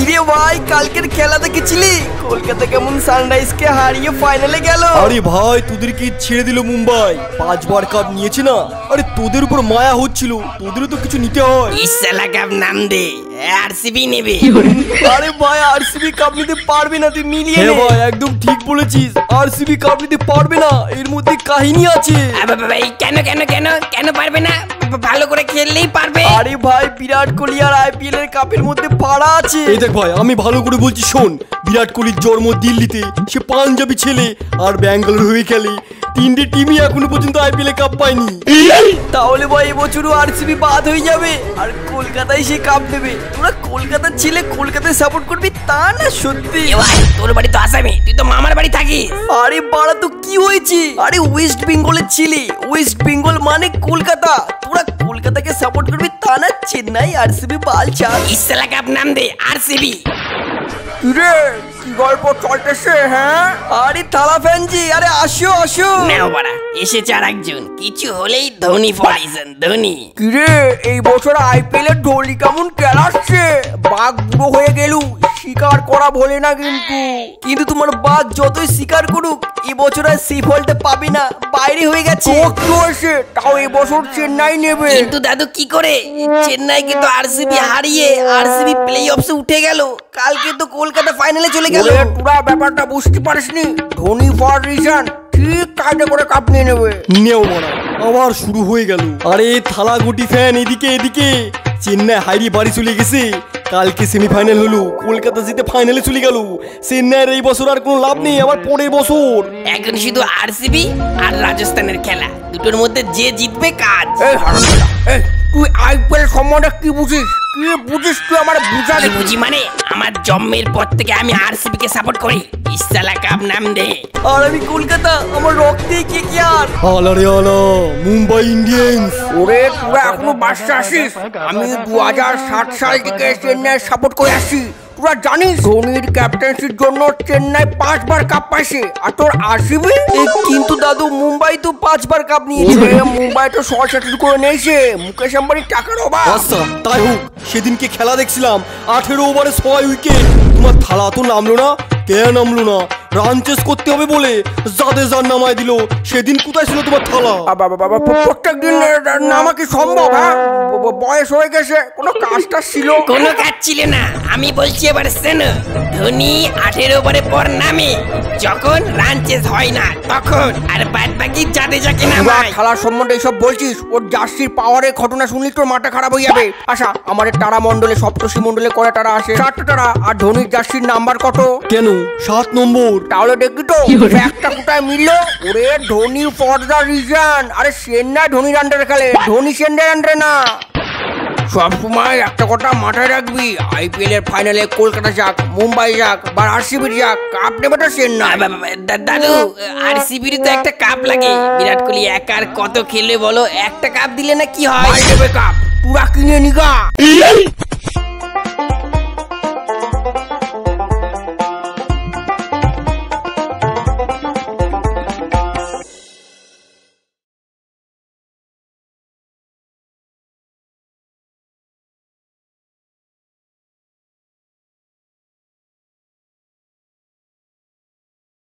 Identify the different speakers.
Speaker 1: কিরে ভাই, কালকের খেলা দেখেছিলি? কলকাতা কেমন সানরাইজকে হারিয়ে ফাইনালে গেল।
Speaker 2: আরে ভাই, তোদের কি ছেড়ে দিল মুম্বাই? 5 বার কাপ নিয়েছে না। আরে তোদের উপর মায়া হচ্ছিল, তোদেরও তো কিছু নিতে হয়।
Speaker 3: ইসালা কাপ নাম দে, আরসিবি নেবে।
Speaker 1: আরে ভাই, আরসিবি কাপ নিতে পারবে না, তুই মিলিয়ে নে।
Speaker 2: ভাই একদম ঠিক বলেছিস, আরসিবি কাপ নিতে পারবে না, এর মধ্যে কাহিনী আছে।
Speaker 3: কেন কেন কেন কেন পারবে না? ভালো করে খেললেই পারবে।
Speaker 1: আরে ভাই, বিরাট কোহলি আর আইপিএল এর কাপের মধ্যে পাড়া আছে।
Speaker 2: এই দেখ ভাই, আমি ভালো করে বলছি শোন। বিরাট কোহলির জন্ম দিল্লিতে, সে পাঞ্জাবি ছেলে, আর ব্যাঙ্গালোর হয়ে খেলে। 3টে টিমই এখনো পর্যন্ত আইপিএল এ কাপ পায়নি।
Speaker 1: তাহলে ভাই এবছরও আরসিবি বাদ হয়ে যাবে আর কলকাতায় সে কাপ নেবে। তোরা কলকাতার ছেলে, কলকাতায় সাপোর্ট করবি তা না? সত্যি
Speaker 3: ভাই, তোর বাড়ি তো আসামে, তুই তো মামার বাড়ি থাকিস।
Speaker 1: আরে বাড়া, তো কি হয়েছে? আরে ওয়েস্ট বেঙ্গলের ছেলে, ওয়েস্ট বেঙ্গল মানে কলকাতা। তোরা কলকাতাকে সাপোর্ট করবি তা না চেন্নাই আরসিবি বাল চাল।
Speaker 3: ইসালা কাপ নাম দে, আরসিবি।
Speaker 1: রে কি গল্প চলতেছে? হ্যাঁ, আরে থালা ফ্যানজি, আরে আসো আসো।
Speaker 3: নাও বাড়া, এসেছে আর একজন। কিছু হলেই ধোনি ফরিজন, ধোনি।
Speaker 1: কিরে, এই বছর আইপিএল এর ধোনি কেমন খেলাচ্ছে? বাঘ বুড়ো হয়ে গেলু, শিকার করা বলে না কিন্তু তোমার বাঘ যতই শিকার করুক, এবছর আর সেই ফলটা পাবে না, বাইরে হয়ে গেছে। কি হয়েছে? তাও এবছর চেন্নাই নেবে।
Speaker 3: কিন্তু দাদু কি করে? চেন্নাইকে তো আরসিবি হারিয়ে আরসিবি প্লে অফসে উঠে গেল। কালকে তো কলকাতা ফাইনালে চলে গেল।
Speaker 1: পুরা ব্যাপারটা বুঝতে পারিসনি? ধোনি ফর রিজন ঠিক কাজে করে কাপ নিয়ে নেবে।
Speaker 2: নেও মারা, আবার শুরু হয়ে গেল। আরে থালা গুটি ফ্যান, এদিকে এদিকে। চেন্নাই হারিয়ে বাড়ি চলে গেছে। কালকে সেমিফাইনাল হলো, কলকাতা জিতে ফাইনালে চলে গেল। চেন্নাইয়ের এই বছর আর কোনো লাভ নেই, আবার পরের বছর।
Speaker 3: এখন শুধু আরসিবি আর রাজস্থানের খেলা, দুটোর মধ্যে যে জিতবে কাজ।
Speaker 1: তুই আইপিএল সম্বন্ধে কি বুঝিস? কি বুঝিস তুই? আমার বুঝা
Speaker 3: কি বুঝি মানে? আমার জন্মের পর থেকে আমি আরসিবি কে সাপোর্ট করি। ইসালা কাপ নাম দে।
Speaker 1: আর আমি কলকাতা, আমার রক্তে কে কি আর।
Speaker 2: আলারে আলা, মুম্বাই ইন্ডিয়ান্স।
Speaker 1: ওরে তোরা এখনো বাচ্চা আসিস? আমি 2007 সাল থেকে চেন্নাই সাপোর্ট করে আসছি। তোরা জানিস ধোনির ক্যাপ্টেন্সির জন্য চেন্নাই 5 বার কাপ পাইছে, আর তোর আরসিবি? কিন্তু দাদু, মুম্বাই তো 5 বার কাপ নিয়েছে। মুম্বাই তো শর্ট সার্কিট করে নিয়েছে, মুকেশ আম্বানির টাকার অভাব।
Speaker 2: আচ্ছা তাই হোক, সেদিনকে খেলা দেখছিলাম, 18 ওভারে 6 উইকেট। তোমার থালা তো নামলো না। কে নামলো না? রান চেস করতে হবে বলে জাদেজার নামায় দিল। সেদিন কোথায় ছিল তোমার থালা?
Speaker 1: বাবা, প্রত্যেক দিন নামা কি সম্ভব? হ্যাঁ, বয়স হয়ে গেছে, কোনো কাজটা ছিল?
Speaker 3: কোনো কাজ ছিল না। আমি বলছি এবার শোনো, ধোনি 18 ওভারে পর নামে যখন রান চেস হয় না তখন, আর বাদ বাকি জাদেজাকে নামায়।
Speaker 1: খেলার সম্বন্ধে এইসব বলছিস? ওর জার্সির পাওয়ারের ঘটনা শুনলি তোর মাথা খারাপ হয়ে যাবে। আচ্ছা, আমাদের তারা মন্ডলে, সপ্তর্ষি মন্ডলে কয় তারা আসে? 7টা তারা। আর ধোনির জার্সির নাম্বার কত?
Speaker 2: কেন 7 নম্বর?
Speaker 1: তাহলে দেখি তো একটা কোথায় মিললো। ওরে ধোনি ফর দ্য রিজন। আরে চেন্নাই ধোনির আন্ডারে খেলে, ধোনি চেন্নাই আন্ডারে না। সবসময় একটা কথা মাথায় রাখবি, আইপিএল এর ফাইনালে কলকাতা যাক, মুম্বাই যাক বা আরসিবি যাক, কাপ নেবে তো চেন্নাই।
Speaker 3: দাদু, আরসিবির তো একটা কাপ লাগে। বিরাট কোহলি একার কত খেলে বলো, একটা কাপ দিলে না কি হয়?
Speaker 1: নেবে কাপ, পুরা কিনে নিগা।